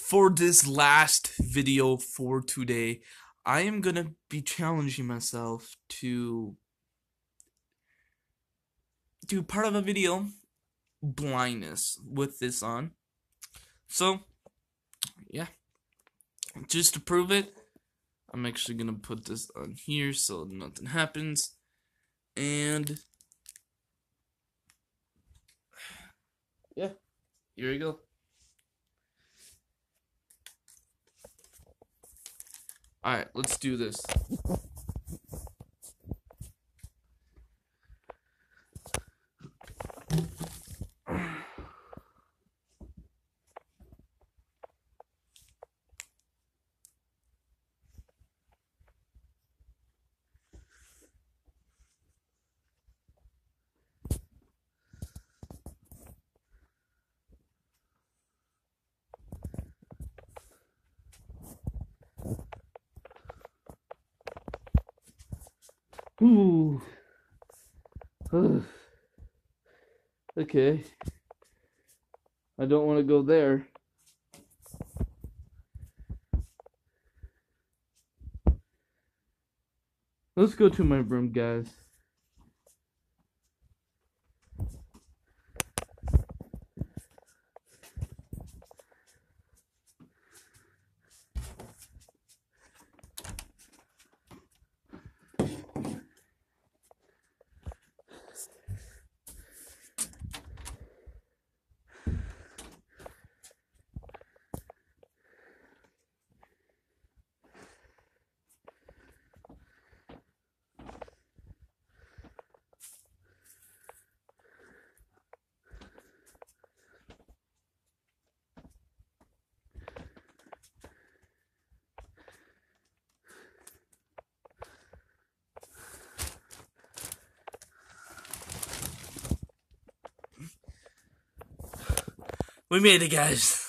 for this last video for today, I am gonna be challenging myself to do part of a video blindness with this on. So yeah, just to prove it, I'm actually gonna put this on here so nothing happens. And yeah, here we go. Alright, let's do this. Ooh. Okay. I don't want to go there. Let's go to my room, guys. We made it, guys.